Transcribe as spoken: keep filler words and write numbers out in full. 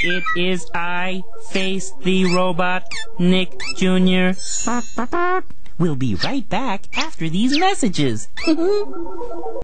it is I, Face the Robot, Nick Junior We'll be right back after these messages.